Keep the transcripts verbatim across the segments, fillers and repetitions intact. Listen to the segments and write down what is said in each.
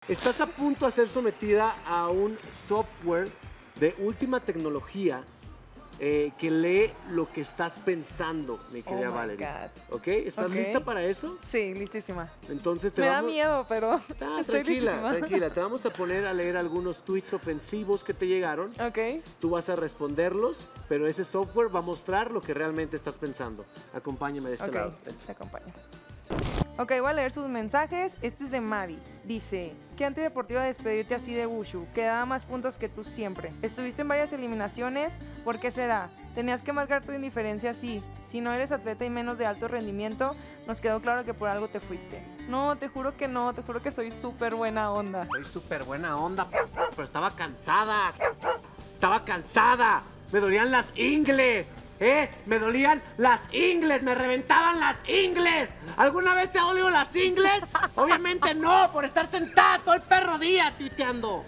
Estás a punto de ser sometida a un software de última tecnología eh, que lee lo que estás pensando, mi querida Oh my Valerie. God. ¿Ok? ¿Estás Ok. lista para eso? Sí, listísima. Entonces te Me da vamos... miedo, pero Ah, estoy tranquila, listísima. tranquila. Te vamos a poner a leer algunos tweets ofensivos que te llegaron. Ok. Tú vas a responderlos, pero ese software va a mostrar lo que realmente estás pensando. Acompáñame de este Ok, lado. te acompaño. Ok, voy a leer sus mensajes. Este es de Maddie. Dice, qué antideportiva despedirte así de Wushu. Quedaba más puntos que tú siempre. Estuviste en varias eliminaciones. ¿Por qué será? Tenías que marcar tu indiferencia así. Si no eres atleta y menos de alto rendimiento, nos quedó claro que por algo te fuiste. No, te juro que no. Te juro que soy súper buena onda. Soy súper buena onda, pero estaba cansada. Estaba cansada. Me dolían las ingles. ¿Eh? Me dolían las ingles, me reventaban las ingles. ¿Alguna vez te ha dolido las ingles? Obviamente no, por estar sentada todo el perro día titeando.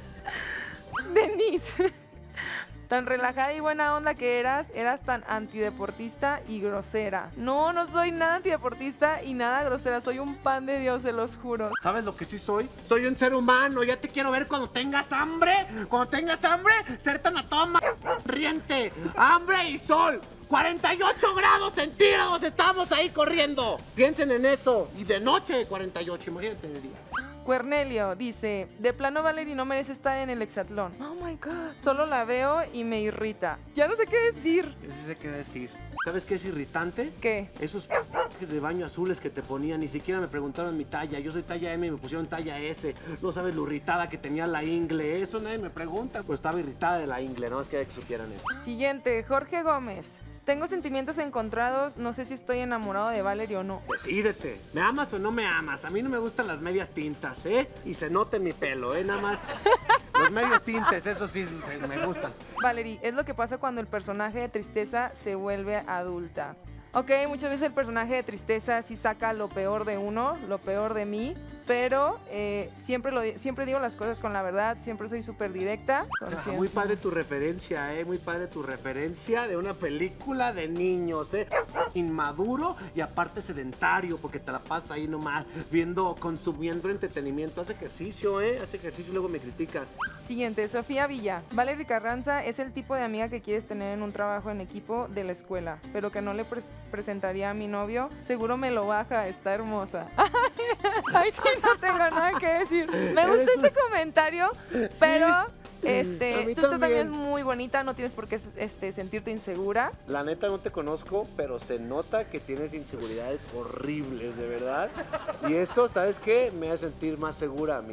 Denise, tan relajada y buena onda que eras, eras tan antideportista y grosera. No, no soy nada antideportista y nada grosera, soy un pan de Dios, se los juro. ¿Sabes lo que sí soy? Soy un ser humano, ya te quiero ver cuando tengas hambre. Cuando tengas hambre, ser tan a toda ma- riente. Hambre y sol. cuarenta y ocho grados centígrados estamos ahí corriendo. Piensen en eso. Y de noche cuarenta y ocho, imagínate de día. Cuernelio dice, de plano Valerie no merece estar en el hexatlón. Oh my god. Solo la veo y me irrita. Ya no sé qué decir. Yo sí sé qué decir. ¿Sabes qué es irritante? ¿Qué? Esos p***s de baño azules que te ponían, ni siquiera me preguntaron mi talla. Yo soy talla M y me pusieron talla S. No sabes lo irritada que tenía la ingle. Eso nadie me pregunta. Pues estaba irritada de la ingle, no es que supieran eso. Siguiente, Jorge Gómez. Tengo sentimientos encontrados, no sé si estoy enamorado de Valerie o no. Decídete, ¿me amas o no me amas? A mí no me gustan las medias tintas, ¿eh? Y se nota en mi pelo, ¿eh? Nada más los medios tintes, eso sí se- me gustan. Valerie, es lo que pasa cuando el personaje de tristeza se vuelve adulta. Ok, muchas veces el personaje de tristeza sí saca lo peor de uno, lo peor de mí, pero eh, siempre, lo, di- siempre digo las cosas con la verdad, siempre soy súper directa. Ah, muy padre tu referencia, ¿eh? Muy padre tu referencia de una película de niños, ¿eh? Inmaduro y aparte sedentario, porque te la pasas ahí nomás viendo, consumiendo entretenimiento. Haz ejercicio, ¿eh? Haz ejercicio y luego me criticas. Siguiente, Sofía Villa. Valerie Carranza es el tipo de amiga que quieres tener en un trabajo en equipo de la escuela, pero que no le pres- presentaría a mi novio. Seguro me lo baja, está hermosa. Ay, sí, no tengo nada que decir. Me gusta Eres este comentario, pero A este, mí tú estás también también. muy bonita, no tienes por qué este, sentirte insegura. La neta no te conozco, pero se nota que tienes inseguridades horribles, de verdad. Y eso, ¿sabes qué? Me hace sentir más segura a mí.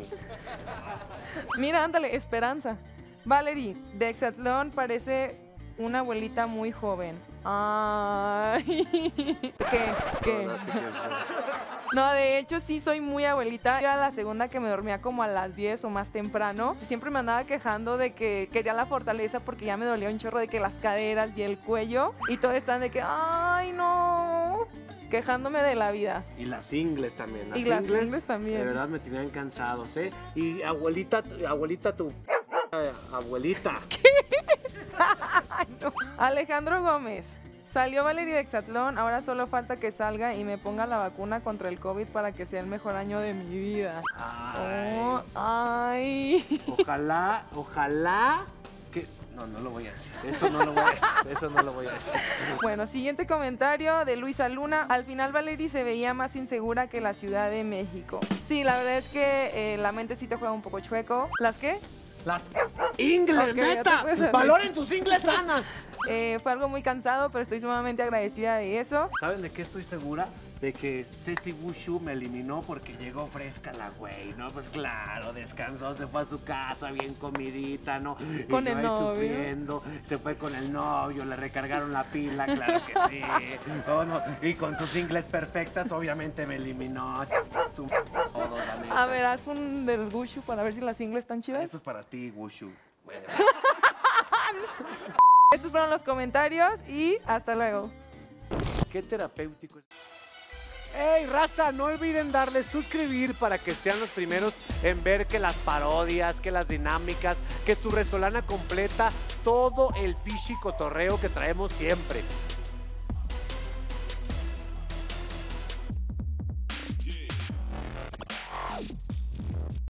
Mira, ándale, esperanza. Valerie, de Hexatlón parece una abuelita muy joven. Ay. ¿Qué? ¿Qué? No, no, sí que es verdad. No, de hecho sí soy muy abuelita. Era la segunda que me dormía como a las diez o más temprano. Siempre me andaba quejando de que quería la fortaleza porque ya me dolía un chorro de que las caderas y el cuello. Y todos están de que, ay, no. Quejándome de la vida. Y las ingles también. Las Y las ingles, ingles también. De verdad me tenían cansados, ¿eh? Y abuelita, abuelita, tu... eh, abuelita. Ay, no. Alejandro Gómez. Salió Valerie de Hexatlón, ahora solo falta que salga y me ponga la vacuna contra el COVID para que sea el mejor año de mi vida. Ay, Oh, ay. ojalá, ojalá que... No, no lo voy a decir. Eso no lo voy a decir. Eso no lo voy a decir. Bueno, siguiente comentario de Luisa Luna. Al final Valerie se veía más insegura que la Ciudad de México. Sí, la verdad es que eh, la mente sí te juega un poco chueco. ¿Las qué? Las ingles, Ok, ya te neta. puedes- Valoren sus ingles sanas. Eh, fue algo muy cansado, pero estoy sumamente agradecida de eso. ¿Saben de qué estoy segura? De que Ceci Wushu me eliminó porque llegó fresca la güey, ¿no? Pues claro, descansó, se fue a su casa bien comidita, ¿no? Y Con yo el ahí novio. sufriendo, se fue con el novio, le recargaron la pila, claro que sí. Oh, no, y con sus ingles perfectas, obviamente me eliminó. Su todo, la neta. A ver, haz un del Gushu para ver si las ingles están chidas. Esto es para ti, Wushu. Bueno. Estos fueron los comentarios y hasta luego. Qué terapéutico es. ¡Ey, raza! No olviden darle suscribir para que sean los primeros en ver que las parodias, que las dinámicas, que su resolana completa, todo el pichi cotorreo que traemos siempre.